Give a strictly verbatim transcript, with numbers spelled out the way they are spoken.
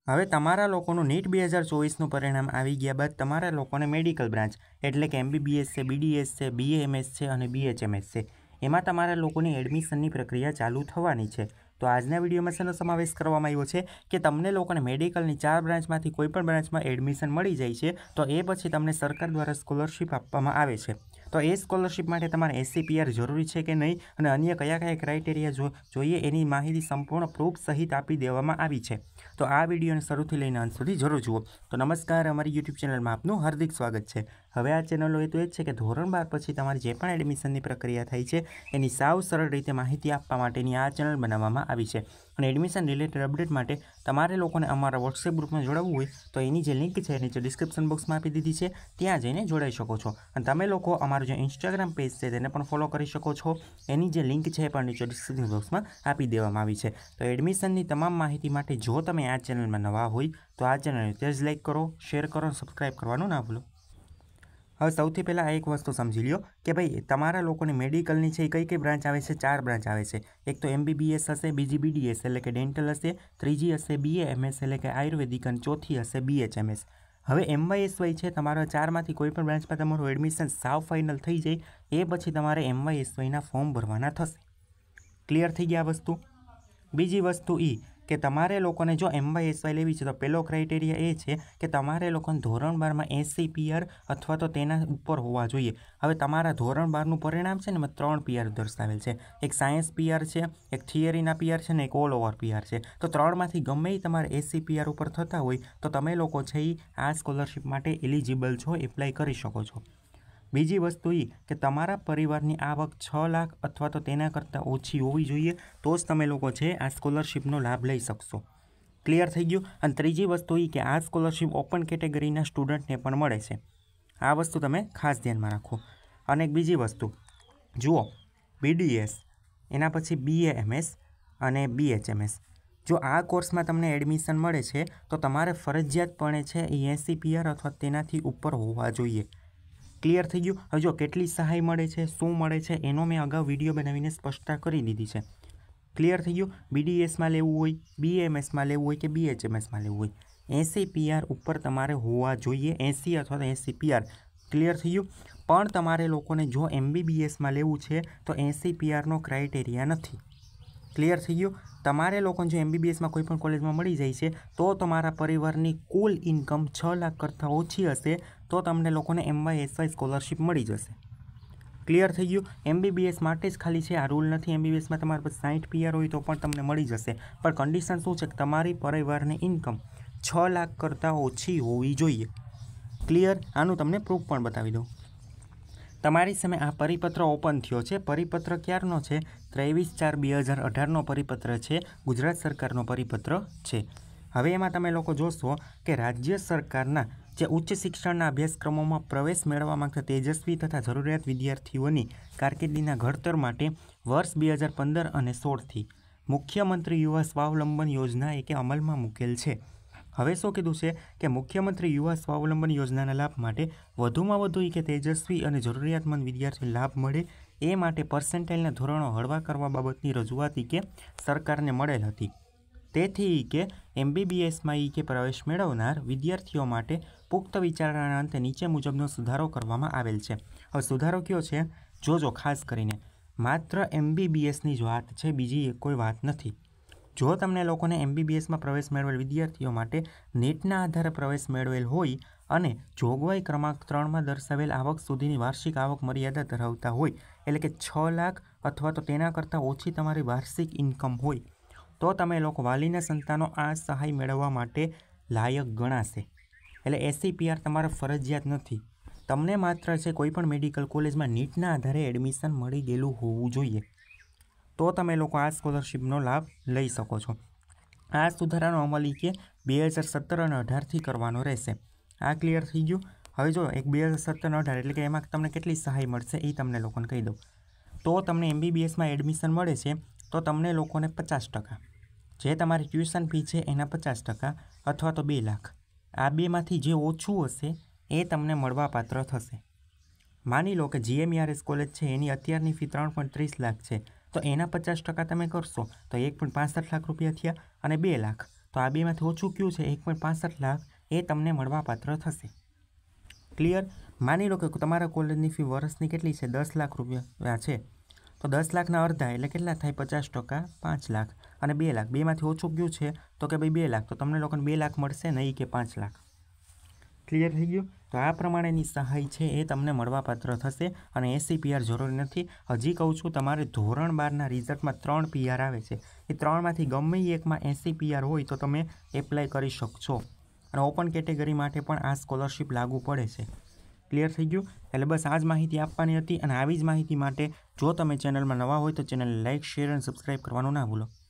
હવે તમારા લોકોનું નીટ બે હજાર ચોવીસનું પરિણામ આવી ગયા બાદ તમારા લોકોને મેડિકલ બ્રાન્ચ એટલે કે એમબીબીએસ છે, બીડીએસ છે, બીએએમએસ છે અને બીએચએમએસ છે, એમાં તમારા લોકોની એડમિશનની પ્રક્રિયા ચાલુ થવાની છે. તો આજના વિડીયોમાં શેનો સમાવેશ કરવામાં આવ્યો છે કે તમને લોકોને મેડિકલની ચાર બ્રાન્ચમાંથી કોઈ પણ બ્રાન્ચમાં એડમિશન મળી જાય છે તો એ પછી તમને સરકાર દ્વારા સ્કોલરશિપ આપવામાં આવે છે. તો એ સ્કોલરશિપ માટે તમારે એસસીપીઆર જરૂરી છે કે નહીં અને અન્ય કયા કયા ક્રાઇટેરિયા જો જોઈએ એની માહિતી સંપૂર્ણ પ્રૂફ સહિત આપી દેવામાં આવી છે. તો આ વિડીયોને શરૂથી લઈને અંત સુધી જરૂર જુઓ. તો નમસ્કાર, અમારી યુટ્યુબ ચેનલમાં આપનું હાર્દિક સ્વાગત છે. હવે આ ચેનલનો હેતુ એ જ છે કે ધોરણ બાર પછી તમારી જે પણ એડમિશનની પ્રક્રિયા થઈ છે એની સાવ સરળ રીતે માહિતી આપવા માટેની આ ચેનલ બનાવવામાં આવી છે. અને એડમિશન રિલેટેડ અપડેટ માટે તમારે લોકોને અમારા વોટ્સએપ ગ્રુપમાં જોડાવવું હોય તો એની જે લિંક છે નીચે ડિસ્ક્રિપ્શન બોક્સમાં આપી દીધી છે, ત્યાં જઈને જોડાઈ શકો છો. અને તમે લોકો અમારું જે ઇન્સ્ટાગ્રામ પેજ છે તેને પણ ફોલો કરી શકો છો. એની જે લિંક છે એ પણ નીચે ડિસ્ક્રિપ્શન બોક્સમાં આપી દેવામાં આવી છે. તો એડમિશનની તમામ માહિતી માટે જો તમે આ ચેનલમાં નવા હોય તો આ ચેનલને તે જ લાઇક કરો, શેર કરો અને સબસ્ક્રાઈબ કરવાનું ના ભૂલો. હવે સૌથી પહેલાં આ એક વસ્તુ સમજી લો કે ભાઈ તમારા લોકોની મેડિકલની છે એ કઈ કઈ બ્રાન્ચ આવે છે? ચાર બ્રાન્ચ આવે છે. એક તો એમબીબીએસ હશે, બીજી બીડીએસ એટલે કે ડેન્ટલ હશે, ત્રીજી હશે બીએએમએસ એટલે કે આયુર્વેદિક અને ચોથી હશે બીએચએમએસ. હવે એમવાયએસવાય છે તમારા ચારમાંથી કોઈ પણ બ્રાન્ચમાં તમારું એડમિશન સાવ ફાઇનલ થઈ જાય એ પછી તમારે એમવાયએસવાયના ફોર્મ ભરવાના થશે. ક્લિયર થઈ ગયા વસ્તુ? બીજી વસ્તુ એ કે તમારે લોકોને જો એમવાયએસવાય લેવી છે તો પહેલો ક્રાઇટેરિયા એ છે કે તમારે લોકોને ધોરણ બારમાં એંસી પીઆર અથવા તો તેના ઉપર હોવા જોઈએ. હવે તમારા ધોરણ બારનું પરિણામ છે ને એમાં ત્રણ પીઆર દર્શાવેલ છે. એક સાયન્સ પીઆર છે, એક થિયરીના પીઆર છે ને એક ઓલ ઓવર પીઆર છે. તો ત્રણમાંથી ગમે એ તમારે એંસી પીઆર ઉપર થતા હોય તો તમે લોકો છે એ આ સ્કોલરશિપ માટે એલિજિબલ છો, એપ્લાય કરી શકો છો. બીજી વસ્તુ એ કે તમારા પરિવારની આવક છ લાખ અથવા તો તેના કરતાં ઓછી હોવી જોઈએ તો જ તમે લોકો છે આ સ્કોલરશિપનો લાભ લઈ શકશો. ક્લિયર થઈ ગયું? અને ત્રીજી વસ્તુ એ કે આ સ્કોલરશિપ ઓપન કેટેગરીના સ્ટુડન્ટને પણ મળે છે. આ વસ્તુ તમે ખાસ ધ્યાનમાં રાખો. અને એક બીજી વસ્તુ જુઓ, બીડીએસ એના પછી બીએએમએસ અને બીએચએમએસ, જો આ કોર્સમાં તમને એડમિશન મળે છે તો તમારે ફરજિયાતપણે છે એ એંસી પીઆર અથવા તેનાથી ઉપર હોવા જોઈએ. ક્લિયર થઈ ગયું? હવે જો કેટલી સહાય મળે છે, શું મળે છે એનો મેં અગાઉ વિડીયો બનાવીને સ્પષ્ટતા કરી દીધી છે. ક્લિયર થઈ ગયું? બીડીએસમાં લેવું હોય, બીએમએસમાં લેવું હોય કે બીએચએમએસમાં લેવું હોય, એંસી પીઆર ઉપર તમારે હોવા જોઈએ, એંસી અથવા તો એંસી પીઆર. ક્લિયર થઈ ગયું? પણ તમારે લોકોને જો એમબીબીએસમાં લેવું છે તો એંસી પીઆરનો ક્રાઇટેરિયા નથી. ક્લિયર થઈ ગયું? તમારે લોકોને જો એમબીબીએસમાં કોઈ પણ કોલેજમાં મળી જાય છે તો તમારા પરિવારની કુલ ઇન્કમ છ લાખ કરતાં ઓછી હશે તો તમને લોકોને એમવાયએસવાય સ્કોલરશિપ મળી જશે. ક્લિયર થઈ ગયું? એમબીબીએસ માટે જ ખાલી છે, આ રૂલ નથી. એમબીબીએસમાં તમારે પાસે સાઠ પીઆર હોય તો પણ તમને મળી જશે, પણ કન્ડિશન શું છે કે તમારી પરિવારની ઇન્કમ છ લાખ કરતાં ઓછી હોવી જોઈએ. ક્લિયર? આનું તમને પ્રૂફ પણ બતાવી દઉં. તમારી સામે આ પરિપત્ર ઓપન થયો છે. પરિપત્ર ક્યારનો છે? ત્રેવીસ ચાર બે હજાર અઢારનો પરિપત્ર છે, ગુજરાત સરકારનો પરિપત્ર છે. હવે એમાં તમે લોકો જોશો કે રાજ્ય સરકારના જે ઉચ્ચ શિક્ષણના અભ્યાસક્રમોમાં પ્રવેશ મેળવવા માંગતા તેજસ્વી તથા જરૂરિયાત વિદ્યાર્થીઓની કારકિર્દીના ઘડતર માટે વર્ષ બે હજાર પંદર અને સોળથી મુખ્યમંત્રી યુવા સ્વાવલંબન યોજના એકે અમલમાં મૂકેલ છે. હવે શું કીધું છે કે મુખ્યમંત્રી યુવા સ્વાવલંબન યોજનાના લાભ માટે વધુમાં વધુ એ કે તેજસ્વી અને જરૂરિયાતમંદ વિદ્યાર્થીઓને લાભ મળે એ માટે પર્સન્ટાઇલના ધોરણો હળવા કરવા બાબતની રજૂઆત કે સરકારને મળેલ હતી. તેથી કે એમબીબીએસમાં એ કે પ્રવેશ મેળવનાર વિદ્યાર્થીઓ માટે પુખ્ત વિચારણાના અંતે નીચે મુજબનો સુધારો કરવામાં આવેલ છે. હવે સુધારો કયો છે જોજો ખાસ કરીને, માત્ર એમબીબીએસની જ વાત છે, બીજી કોઈ વાત નથી. જો તમને લોકોને એમબીબીએસમાં પ્રવેશ મેળવેલ વિદ્યાર્થીઓ માટે નીટના આધારે પ્રવેશ મેળવેલ હોય અને જોગવાઈ ક્રમાંક ત્રણમાં દર્શાવેલ આવક સુધીની વાર્ષિક આવક મર્યાદા ધરાવતા હોય, એટલે કે છ લાખ અથવા તો તેના કરતાં ઓછી તમારી વાર્ષિક ઇન્કમ હોય તો તમે લોકો વાલીના સંતાનો આ સહાય મેળવવા માટે લાયક ગણાશે. એટલે એંસી પીઆર તમારે ફરજિયાત નથી. તમને માત્ર છે કોઈ પણ મેડિકલ કોલેજમાં નીટના આધારે એડમિશન મળી ગયેલું હોવું જોઈએ તો તમે લોકો આ સ્કોલરશિપનો લાભ લઈ શકો છો. આ સુધારાનો અમલ કે બે હજાર સત્તર અને અઢારથી કરવાનો રહેશે. આ ક્લિયર થઈ ગયું? હવે જો એક બે હજાર સત્તર અને અઢાર એટલે કે એમાં તમને કેટલી સહાય મળશે એ તમને લોકોને કહી દઉં. તો તમને એમબીબીએસમાં એડમિશન મળે છે તો તમને લોકોને પચાસ ટકા જે તમારી ટ્યુશન ફી છે એના પચાસ ટકા અથવા તો બે લાખ, આ બેમાંથી જે ઓછું હશે એ તમને મળવાપાત્ર થશે. માની લો કે જીએમઈઆરએસ કોલેજ છે એની અત્યારની ફી ત્રણ પોઈન્ટ ત્રીસ લાખ છે તો એના પચાસ ટકા તમે કરશો તો એક પોઈન્ટ પાસઠ લાખ રૂપિયા થયા અને બે લાખ તો આ બેમાંથી ઓછું કયું છે? એક પોઈન્ટ પાસઠ લાખ એ તમને મળવાપાત્ર થશે. ક્લિયર? માની લો કે તમારા કોલેજની ફી વર્ષની કેટલી છે? દસ લાખ રૂપિયા છે. તો દસ લાખના અડધા એટલે કેટલા થાય? પચાસ ટકા પાંચ લાખ અને બે લાખ. બેમાંથી ઓછું કયું છે? તો કે ભાઈ બે લાખ. તો તમને લોકોને બે લાખ મળશે નહીં કે પાંચ લાખ. ક્લિયર થઈ ગયું? તો આ પ્રમાણેની સહાય છે એ તમને મળવાપાત્ર થશે અને એસી પીઆર જરૂરી નથી. હજી કહું છું, તમારે ધોરણ બારના રિઝલ્ટમાં ત્રણ પીઆર આવે છે. એ ત્રણમાંથી ગમે એકમાં એસી પીઆર હોય તો તમે એપ્લાય કરી શકશો અને ઓપન કેટેગરી માટે પણ આ સ્કોલરશિપ લાગુ પડે છે. ક્લિયર થઈ ગયું? એટલે બસ આ જ માહિતી આપવાની હતી અને આવી જ માહિતી માટે જો તમે ચેનલમાં નવા હોય તો ચેનલને લાઇક, શેર અને સબસ્ક્રાઈબ કરવાનું ના ભૂલો.